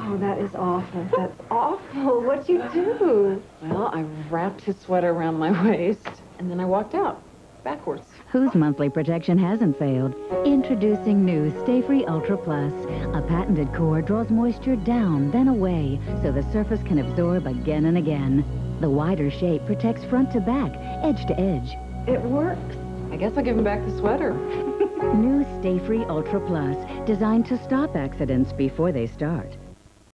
Oh, that is awful. That's awful. What'd you do? Well, I wrapped his sweater around my waist, and then I walked out, backwards. Whose monthly protection hasn't failed? Introducing new Stayfree Ultra Plus. A patented core draws moisture down, then away, so the surface can absorb again and again. The wider shape protects front to back, edge to edge. It works. I guess I'll give him back the sweater. New Stayfree Ultra Plus, designed to stop accidents before they start.